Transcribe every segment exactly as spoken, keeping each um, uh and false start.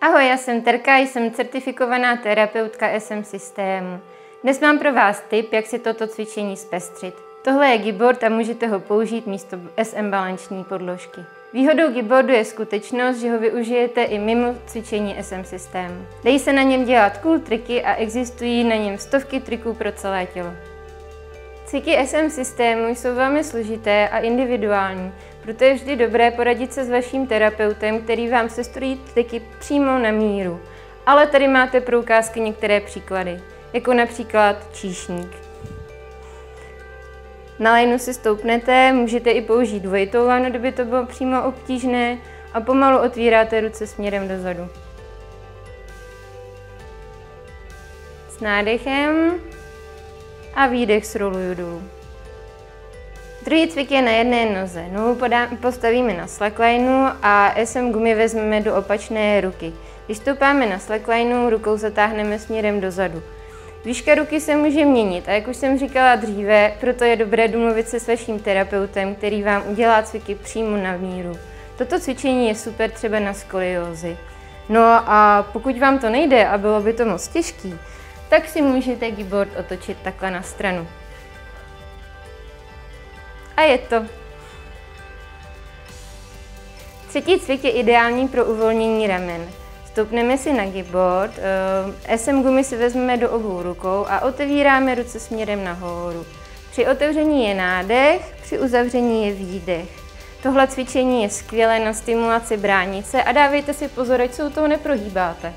Ahoj, já jsem Terka, jsem certifikovaná terapeutka S M systému. Dnes mám pro vás tip, jak si toto cvičení zpestřit. Tohle je gibboard a můžete ho použít místo S M balanční podložky. Výhodou gibboardu je skutečnost, že ho využijete i mimo cvičení S M systému. Dají se na něm dělat cool triky a existují na něm stovky triků pro celé tělo. Cviky S M systému jsou velmi složité a individuální, proto je vždy dobré poradit se s vaším terapeutem, který vám sestrojí triky přímo na míru. Ale tady máte pro ukázky některé příklady, jako například číšník. Na lajnu si stoupnete, můžete i použít dvojitou lajnu, kdyby to bylo přímo obtížné, a pomalu otvíráte ruce směrem dozadu. S nádechem a výdech sroluju dolů. Druhý cvik je na jedné noze. Nohu postavíme na slacklineu a S M gumy vezmeme do opačné ruky. Když stoupáme na slacklineu, rukou zatáhneme směrem dozadu. Výška ruky se může měnit a jak už jsem říkala dříve, proto je dobré domluvit se s vaším terapeutem, který vám udělá cviky přímo na míru. Toto cvičení je super třeba na skoliózy. No a pokud vám to nejde a bylo by to moc těžký, tak si můžete gibboard otočit takhle na stranu. A je to. Třetí cvik je ideální pro uvolnění ramen. Stoupneme si na gibboard, S M gumy si vezmeme do obou rukou a otevíráme ruce směrem nahoru. Při otevření je nádech, při uzavření je výdech. Tohle cvičení je skvělé na stimulaci bránice a dávejte si pozor, ať se u toho neprohýbáte.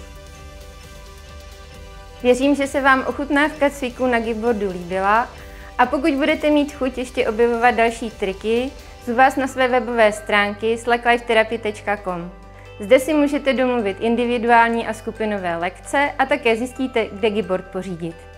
Věřím, že se vám ochutnávka cviků na gibboardu líbila a pokud budete mít chuť ještě objevovat další triky, zvu vás na své webové stránky slacklifetherapy tečka com. Zde si můžete domluvit individuální a skupinové lekce a také zjistíte, kde gibboard pořídit.